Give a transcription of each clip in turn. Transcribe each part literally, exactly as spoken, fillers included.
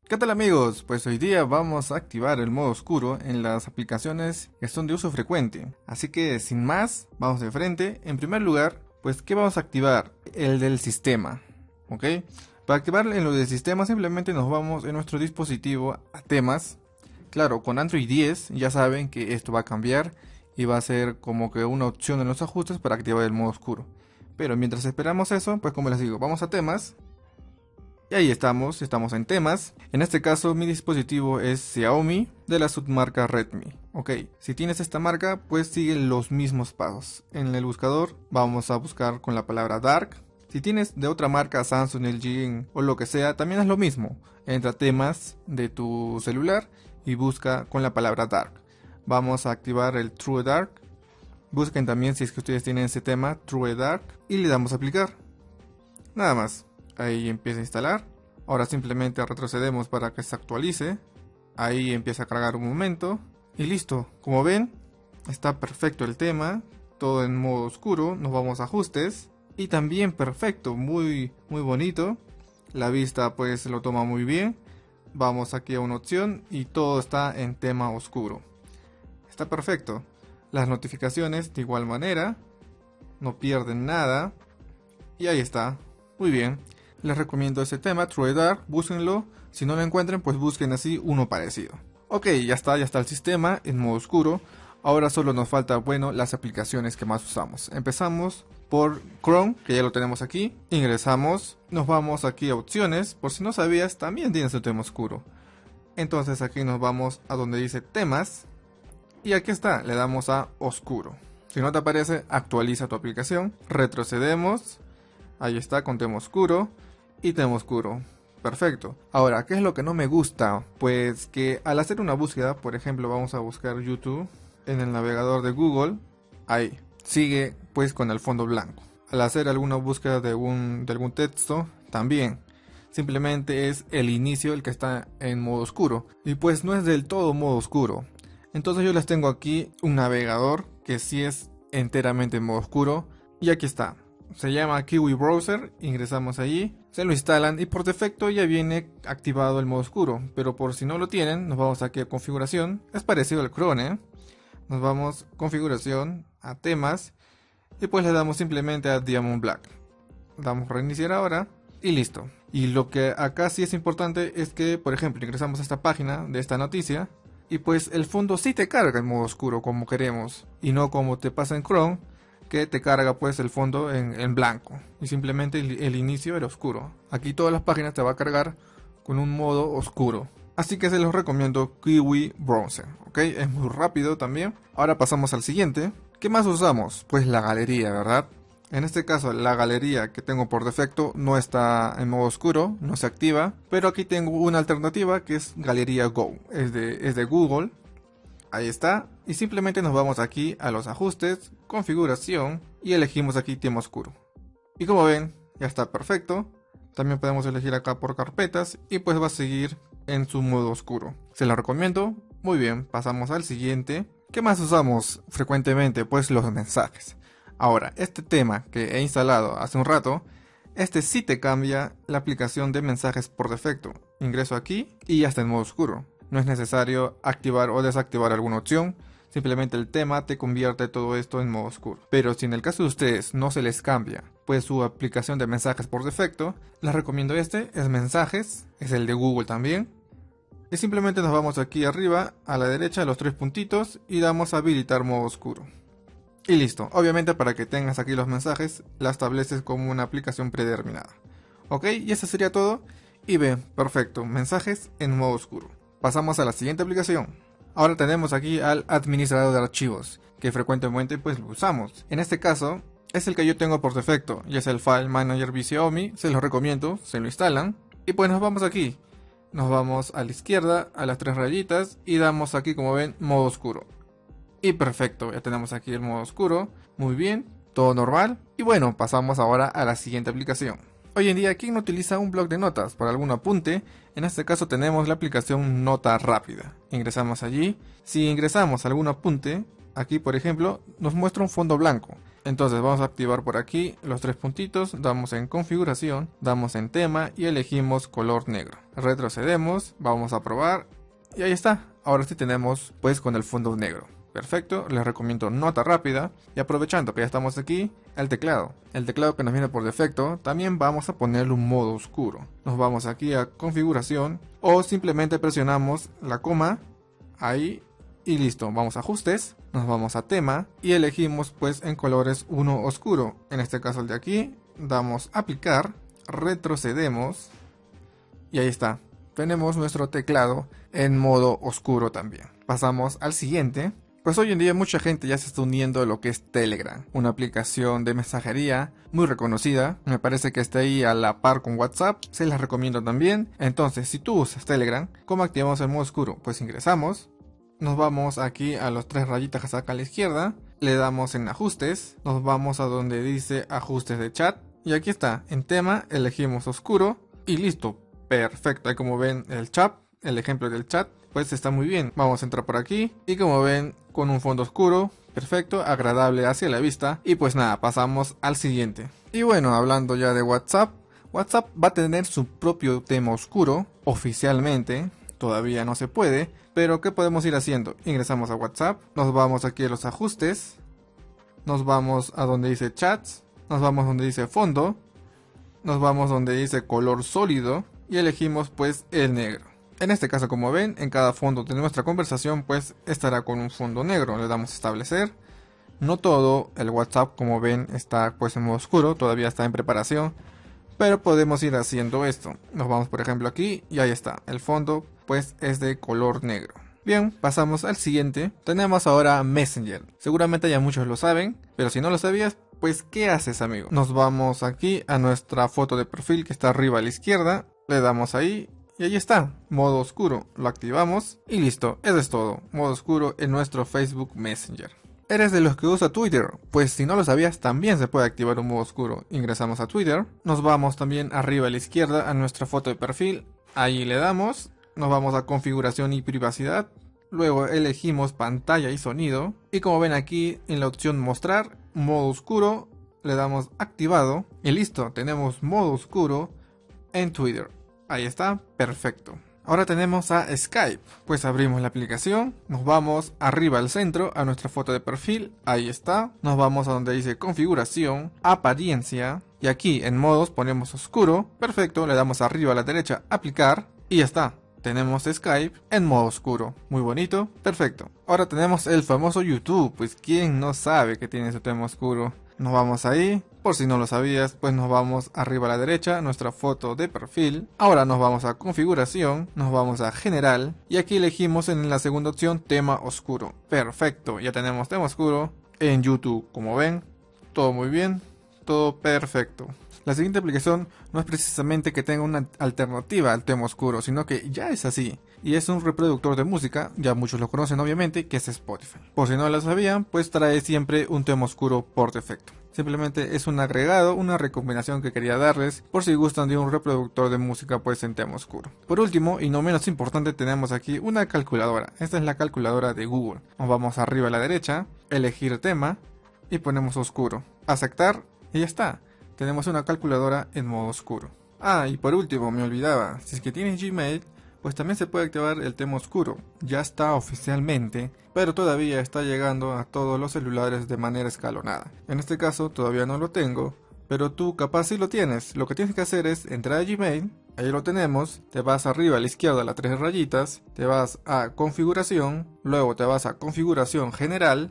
¿Qué tal amigos? Pues hoy día vamos a activar el modo oscuro en las aplicaciones que son de uso frecuente. Así que sin más, vamos de frente. En primer lugar, pues ¿qué vamos a activar? El del sistema, ¿ok? Para activar en lo del sistema simplemente nos vamos en nuestro dispositivo a temas. Claro, con Android diez ya saben que esto va a cambiar y va a ser como que una opción en los ajustes para activar el modo oscuro. Pero mientras esperamos eso, pues como les digo, vamos a temas. Y ahí estamos, estamos en temas. En este caso mi dispositivo es Xiaomi de la submarca Redmi. Ok, si tienes esta marca pues sigue los mismos pasos. En el buscador vamos a buscar con la palabra Dark. Si tienes de otra marca, Samsung, L G o lo que sea, también es lo mismo. Entra a temas de tu celular y busca con la palabra Dark. Vamos a activar el True Dark. Busquen también si es que ustedes tienen ese tema, True Dark, y le damos a aplicar. Nada más. Ahí empieza a instalar. Ahora simplemente retrocedemos para que se actualice. Ahí empieza a cargar un momento. Y listo. Como ven, está perfecto el tema. Todo en modo oscuro. Nos vamos a ajustes. Y también perfecto. Muy, muy bonito. La vista pues lo toma muy bien. Vamos aquí a una opción. Y todo está en tema oscuro. Está perfecto. Las notificaciones de igual manera. No pierden nada. Y ahí está. Muy bien. Les recomiendo ese tema, True Dark, búsquenlo. Si no lo encuentran, pues busquen así uno parecido. Ok, ya está, ya está el sistema en modo oscuro. Ahora solo nos falta, bueno, las aplicaciones que más usamos. Empezamos por Chrome, que ya lo tenemos aquí. Ingresamos, nos vamos aquí a opciones. Por si no sabías, también tienes el tema oscuro. Entonces aquí nos vamos a donde dice temas. Y aquí está, le damos a oscuro. Si no te aparece, actualiza tu aplicación. Retrocedemos. Ahí está con tema oscuro. Y tema oscuro. Perfecto. Ahora, ¿qué es lo que no me gusta? Pues que al hacer una búsqueda, por ejemplo, vamos a buscar YouTube en el navegador de Google. Ahí. Sigue pues con el fondo blanco. Al hacer alguna búsqueda de, un, de algún texto, también. Simplemente es el inicio el que está en modo oscuro. Y pues no es del todo modo oscuro. Entonces yo les tengo aquí un navegador que sí es enteramente en modo oscuro. Y aquí está. Se llama Kiwi Browser, ingresamos allí, se lo instalan y por defecto ya viene activado el modo oscuro, pero por si no lo tienen, nos vamos aquí a configuración, es parecido al Chrome, ¿eh? Nos vamos a configuración, a temas y pues le damos simplemente a Diamond Black. Damos reiniciar ahora y listo. Y lo que acá sí es importante es que, por ejemplo, ingresamos a esta página de esta noticia y pues el fondo sí te carga en modo oscuro como queremos y no como te pasa en Chrome, que te carga pues el fondo en, en blanco y simplemente el, el inicio era oscuro. Aquí todas las páginas te va a cargar con un modo oscuro. Así que se los recomiendo Kiwi Browser, ¿ok? Es muy rápido también. Ahora pasamos al siguiente. ¿Qué más usamos? Pues la galería, ¿verdad? En este caso la galería que tengo por defecto no está en modo oscuro, no se activa. Pero aquí tengo una alternativa que es Galería Go. Es de, es de Google. Ahí está, y simplemente nos vamos aquí a los ajustes, configuración y elegimos aquí tema oscuro. Y como ven, ya está perfecto. También podemos elegir acá por carpetas y pues va a seguir en su modo oscuro. Se lo recomiendo. Muy bien, pasamos al siguiente. ¿Qué más usamos frecuentemente? Pues los mensajes. Ahora, este tema que he instalado hace un rato, este sí te cambia la aplicación de mensajes por defecto. Ingreso aquí y ya está en modo oscuro. No es necesario activar o desactivar alguna opción, simplemente el tema te convierte todo esto en modo oscuro. Pero si en el caso de ustedes no se les cambia, pues su aplicación de mensajes por defecto, les recomiendo este, es mensajes, es el de Google también. Y simplemente nos vamos aquí arriba, a la derecha, a los tres puntitos y damos a habilitar modo oscuro. Y listo, obviamente para que tengas aquí los mensajes, la estableces como una aplicación predeterminada. Ok, y eso sería todo. Y ven, perfecto, mensajes en modo oscuro. Pasamos a la siguiente aplicación. Ahora tenemos aquí al administrador de archivos, que frecuentemente pues lo usamos. En este caso, es el que yo tengo por defecto, y es el File Manager de Xiaomi, se los recomiendo, se lo instalan. Y pues nos vamos aquí. Nos vamos a la izquierda, a las tres rayitas, y damos aquí como ven, modo oscuro. Y perfecto, ya tenemos aquí el modo oscuro, muy bien, todo normal. Y bueno, pasamos ahora a la siguiente aplicación. Hoy en día, ¿quién no utiliza un bloc de notas para algún apunte? En este caso tenemos la aplicación Nota Rápida. Ingresamos allí. Si ingresamos algún apunte, aquí por ejemplo, nos muestra un fondo blanco. Entonces vamos a activar por aquí los tres puntitos, damos en configuración, damos en tema y elegimos color negro. Retrocedemos, vamos a probar y ahí está. Ahora sí tenemos pues con el fondo negro. Perfecto, les recomiendo nota rápida. Y aprovechando que ya estamos aquí, el teclado. El teclado que nos viene por defecto, también vamos a ponerle un modo oscuro. Nos vamos aquí a configuración o simplemente presionamos la coma, ahí y listo. Vamos a ajustes, nos vamos a tema y elegimos pues en colores uno oscuro. En este caso el de aquí, damos aplicar, retrocedemos y ahí está. Tenemos nuestro teclado en modo oscuro también. Pasamos al siguiente. Pues hoy en día mucha gente ya se está uniendo a lo que es Telegram, una aplicación de mensajería muy reconocida. Me parece que está ahí a la par con WhatsApp, se las recomiendo también. Entonces, si tú usas Telegram, ¿cómo activamos el modo oscuro? Pues ingresamos, nos vamos aquí a los tres rayitas que saca a la izquierda, le damos en ajustes, nos vamos a donde dice ajustes de chat y aquí está, en tema elegimos oscuro y listo, perfecto. Ahí como ven el chat, el ejemplo del chat, pues está muy bien. Vamos a entrar por aquí y como ven con un fondo oscuro, perfecto, agradable hacia la vista. Y pues nada, pasamos al siguiente. Y bueno, hablando ya de WhatsApp, WhatsApp va a tener su propio tema oscuro oficialmente. Todavía no se puede, pero ¿qué podemos ir haciendo? Ingresamos a WhatsApp, nos vamos aquí a los ajustes, nos vamos a donde dice chats, nos vamos donde dice fondo, nos vamos donde dice color sólido y elegimos pues el negro. En este caso, como ven, en cada fondo de nuestra conversación pues estará con un fondo negro. Le damos a establecer. No todo el WhatsApp, como ven, está pues en modo oscuro, todavía está en preparación, pero podemos ir haciendo esto. Nos vamos por ejemplo aquí y ahí está. El fondo pues es de color negro. Bien, pasamos al siguiente. Tenemos ahora Messenger. Seguramente ya muchos lo saben, pero si no lo sabías, pues ¿qué haces, amigo? Nos vamos aquí a nuestra foto de perfil que está arriba a la izquierda. Le damos ahí. Y ahí está, modo oscuro, lo activamos y listo, eso es todo, modo oscuro en nuestro Facebook Messenger. ¿Eres de los que usa Twitter? Pues si no lo sabías, también se puede activar un modo oscuro. Ingresamos a Twitter, nos vamos también arriba a la izquierda a nuestra foto de perfil, ahí le damos, nos vamos a configuración y privacidad, luego elegimos pantalla y sonido, y como ven aquí en la opción mostrar, modo oscuro, le damos activado, y listo, tenemos modo oscuro en Twitter. Ahí está, perfecto. Ahora tenemos a Skype. Pues abrimos la aplicación, nos vamos arriba al centro a nuestra foto de perfil, ahí está. Nos vamos a donde dice configuración, apariencia y aquí en modos ponemos oscuro, perfecto. Le damos arriba a la derecha aplicar y ya está. Tenemos Skype en modo oscuro, muy bonito, perfecto. Ahora tenemos el famoso YouTube, pues quién no sabe que tiene su tema oscuro. Nos vamos ahí, por si no lo sabías, pues nos vamos arriba a la derecha, nuestra foto de perfil. Ahora nos vamos a configuración, nos vamos a general y aquí elegimos en la segunda opción tema oscuro. Perfecto, ya tenemos tema oscuro en YouTube, como ven, todo muy bien, todo perfecto. La siguiente aplicación no es precisamente que tenga una alternativa al tema oscuro, sino que ya es así. Y es un reproductor de música, ya muchos lo conocen obviamente, que es Spotify. Por si no lo sabían, pues trae siempre un tema oscuro por defecto. Simplemente es un agregado, una recomendación que quería darles por si gustan de un reproductor de música pues en tema oscuro. Por último y no menos importante tenemos aquí una calculadora. Esta es la calculadora de Google. Nos vamos arriba a la derecha, elegir tema y ponemos oscuro. Aceptar y ya está. Tenemos una calculadora en modo oscuro. Ah, y por último, me olvidaba, si es que tienes Gmail, pues también se puede activar el tema oscuro. Ya está oficialmente, pero todavía está llegando a todos los celulares de manera escalonada. En este caso todavía no lo tengo, pero tú capaz sí lo tienes. Lo que tienes que hacer es entrar a Gmail, ahí lo tenemos, te vas arriba a la izquierda a las tres rayitas, te vas a configuración, luego te vas a configuración general,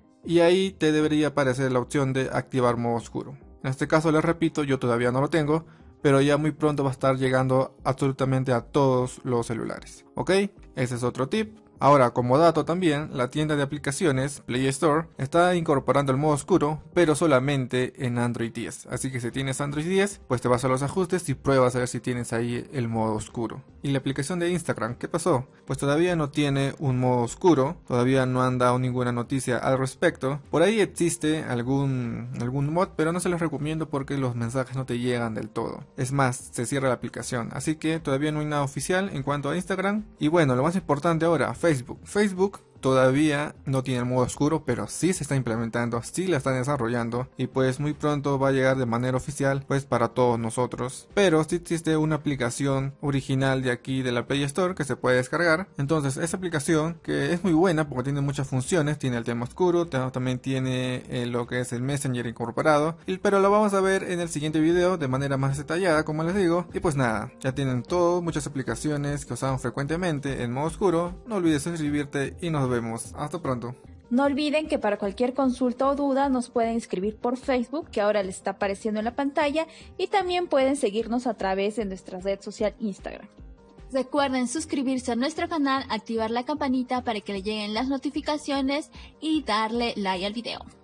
y ahí te debería aparecer la opción de activar modo oscuro. En este caso les repito, yo todavía no lo tengo, pero ya muy pronto va a estar llegando absolutamente a todos los celulares. ¿Ok? Ese es otro tip. Ahora, como dato también, la tienda de aplicaciones Play Store está incorporando el modo oscuro, pero solamente en Android diez. Así que si tienes Android diez, pues te vas a los ajustes y pruebas a ver si tienes ahí el modo oscuro. Y la aplicación de Instagram, ¿qué pasó? Pues todavía no tiene un modo oscuro, todavía no han dado ninguna noticia al respecto. Por ahí existe algún, algún mod, pero no se los recomiendo porque los mensajes no te llegan del todo. Es más, se cierra la aplicación, así que todavía no hay nada oficial en cuanto a Instagram. Y bueno, lo más importante ahora, Facebook. Facebook todavía no tiene el modo oscuro, pero sí se está implementando, sí la están desarrollando y pues muy pronto va a llegar de manera oficial pues para todos nosotros. Pero sí existe una aplicación original de aquí de la Play Store que se puede descargar. Entonces esa aplicación, que es muy buena porque tiene muchas funciones, tiene el tema oscuro, también tiene eh, lo que es el Messenger incorporado, y, pero lo vamos a ver en el siguiente video de manera más detallada, como les digo. Y pues nada, ya tienen todo, muchas aplicaciones que usaban frecuentemente en modo oscuro. No olvides suscribirte y nos vemos. Hasta pronto. No olviden que para cualquier consulta o duda nos pueden escribir por Facebook, que ahora les está apareciendo en la pantalla, y también pueden seguirnos a través de nuestra red social Instagram. Recuerden suscribirse a nuestro canal, activar la campanita para que le lleguen las notificaciones y darle like al video.